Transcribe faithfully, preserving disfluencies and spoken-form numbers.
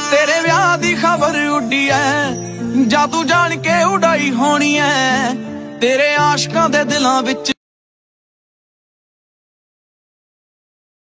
तेरे विआह दी खबर उड्डी है, जा तू जान के उड़ाई होनी है। तेरे आशकां दे दिलां विच